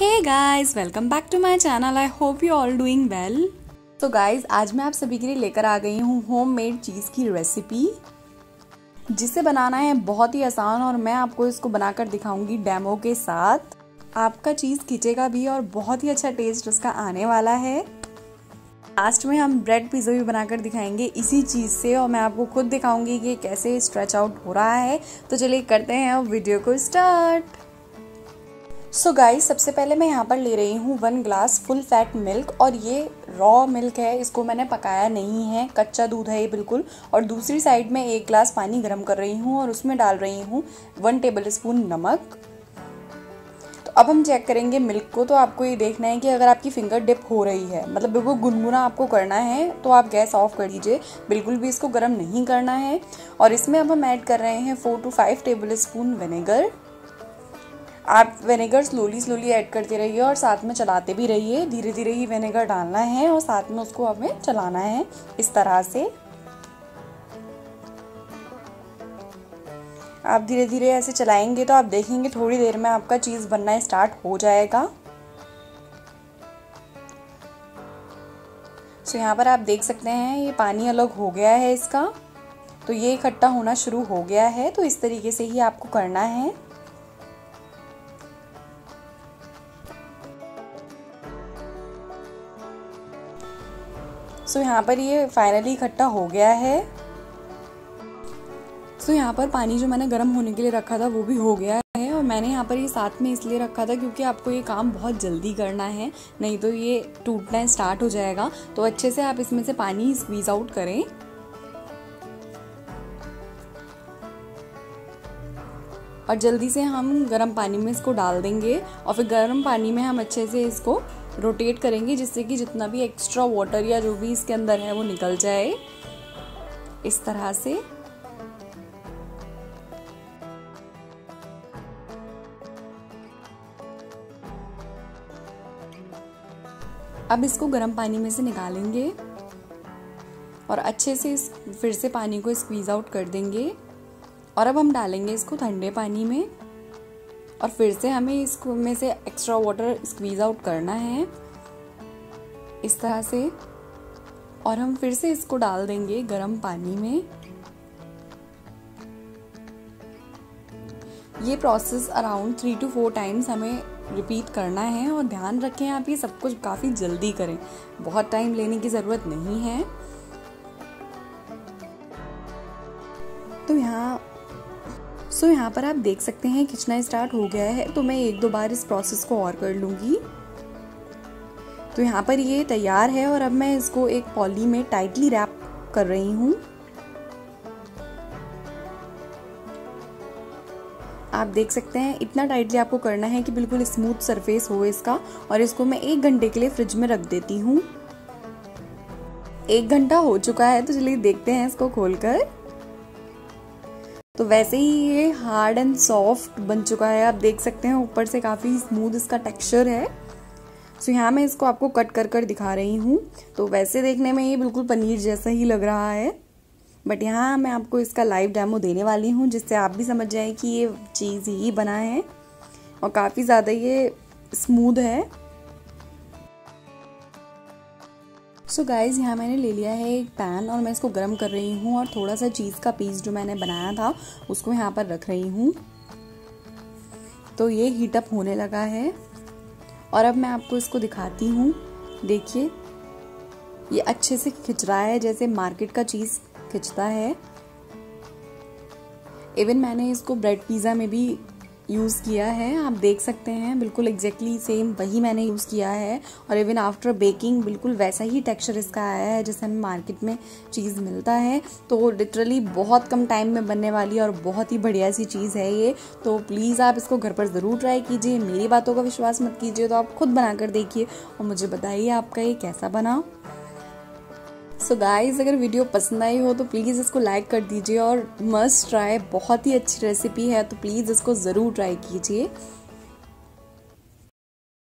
Hey guys, welcome back to my channel. I hope you all doing well. तो guys, आज मैं आप सभी के लिए लेकर आ गई हूँ होममेड चीज़ की रेसिपी, जिसे बनाना है बहुत ही आसान और मैं आपको इसको बनाकर दिखाऊंगी डेमो के साथ। आपका चीज़ खिंचेगा भी और बहुत ही अच्छा टेस्ट उसका आने वाला है। लास्ट में हम ब्रेड पिज़्ज़ा भी बनाकर दिखाएंगे इसी चीज़ से, और मैं आपको खुद दिखाऊंगी कि कैसे स्ट्रेच आउट हो रहा है। तो चलिए करते हैं अब वीडियो को स्टार्ट। सो गाइस, सबसे पहले मैं यहाँ पर ले रही हूँ 1 ग्लास फुल फैट मिल्क, और ये रॉ मिल्क है, इसको मैंने पकाया नहीं है, कच्चा दूध है ये बिल्कुल। और दूसरी साइड में 1 ग्लास पानी गर्म कर रही हूँ और उसमें डाल रही हूँ 1 टेबलस्पून नमक। तो अब हम चेक करेंगे मिल्क को। तो आपको ये देखना है कि अगर आपकी फिंगर डिप हो रही है, मतलब बिल्कुल गुनगुना आपको करना है, तो आप गैस ऑफ कर दीजिए, बिल्कुल भी इसको गर्म नहीं करना है। और इसमें अब हम ऐड कर रहे हैं 4 to 5 टेबलस्पून विनेगर। आप विनेगर स्लोली ऐड करते रहिए और साथ में चलाते भी रहिए। धीरे धीरे ही विनेगर डालना है और साथ में उसको हमें चलाना है इस तरह से। आप धीरे धीरे ऐसे चलाएंगे तो आप देखेंगे थोड़ी देर में आपका चीज़ बनना स्टार्ट हो जाएगा। तो यहाँ पर आप देख सकते हैं ये पानी अलग हो गया है इसका, तो ये इकट्ठा होना शुरू हो गया है। तो इस तरीके से ही आपको करना है। सो यहाँ पर ये फाइनली इकट्ठा हो गया है। सो यहाँ पर पानी जो मैंने गर्म होने के लिए रखा था वो भी हो गया है, और मैंने यहाँ पर ये साथ में इसलिए रखा था क्योंकि आपको ये काम बहुत जल्दी करना है, नहीं तो ये टूटना स्टार्ट हो जाएगा। तो अच्छे से आप इसमें से पानी स्क्वीज आउट करें। और जल्दी से हम गर्म पानी में इसको डाल देंगे, और फिर गर्म पानी में हम अच्छे से इसको रोटेट करेंगे, जिससे कि जितना भी एक्स्ट्रा वाटर या जो भी इसके अंदर है वो निकल जाए इस तरह से। अब इसको गर्म पानी में से निकालेंगे और अच्छे से फिर से पानी को स्क्वीज आउट कर देंगे। और अब हम डालेंगे इसको ठंडे पानी में, और फिर से हमें इसको में से एक्स्ट्रा वाटर स्क्वीज आउट करना है इस तरह से। और हम फिर से इसको डाल देंगे गर्म पानी में। ये प्रोसेस अराउंड 3 to 4 टाइम्स हमें रिपीट करना है। और ध्यान रखें आप ये सब कुछ काफ़ी जल्दी करें, बहुत टाइम लेने की ज़रूरत नहीं है। तो यहाँ पर आप देख सकते हैं खिंचना स्टार्ट हो गया है। तो मैं 1-2 बार इस प्रोसेस को और कर लूँगी। तो यहाँ पर ये तैयार है, और अब मैं इसको एक पॉली में टाइटली रैप कर रही हूँ। आप देख सकते हैं इतना टाइटली आपको करना है कि बिल्कुल स्मूथ सरफेस हो इसका। और इसको मैं 1 घंटे के लिए फ्रिज में रख देती हूँ। 1 घंटा हो चुका है, तो चलिए देखते हैं इसको खोलकर। तो वैसे ही ये हार्ड एंड सॉफ्ट बन चुका है। आप देख सकते हैं ऊपर से काफ़ी स्मूथ इसका टेक्सचर है। सो यहाँ मैं इसको आपको कट कर दिखा रही हूँ। तो वैसे देखने में ये बिल्कुल पनीर जैसा ही लग रहा है, बट यहाँ मैं आपको इसका लाइव डेमो देने वाली हूँ, जिससे आप भी समझ जाएं कि ये चीज़ ही बना है। और काफ़ी ज़्यादा ये स्मूथ है। सो गाइज़, यहाँ मैंने ले लिया है एक पैन, और मैं इसको गर्म कर रही हूँ, और थोड़ा सा चीज़ का पीस जो मैंने बनाया था उसको यहाँ पर रख रही हूँ। तो ये हीट अप होने लगा है, और अब मैं आपको इसको दिखाती हूँ। देखिए ये अच्छे से खिंच रहा है, जैसे मार्केट का चीज़ खिंचता है। इवन मैंने इसको ब्रेड पिज़्ज़ा में भी यूज़ किया है, आप देख सकते हैं बिल्कुल एग्जैक्टली सेम वही मैंने यूज़ किया है। और इवन आफ्टर बेकिंग बिल्कुल वैसा ही टेक्सचर इसका आया है जैसे हमें मार्केट में चीज़ मिलता है। तो लिटरली बहुत कम टाइम में बनने वाली और बहुत ही बढ़िया सी चीज़ है ये। तो प्लीज़ आप इसको घर पर ज़रूर ट्राई कीजिए, मेरी बातों का विश्वास मत कीजिए, तो आप खुद बना कर देखिए और मुझे बताइए आपका ये कैसा बना। सो गाइज, अगर वीडियो पसंद आई हो तो प्लीज़ इसको लाइक कर दीजिए, और मस्ट ट्राई, बहुत ही अच्छी रेसिपी है, तो प्लीज़ इसको ज़रूर ट्राई कीजिए।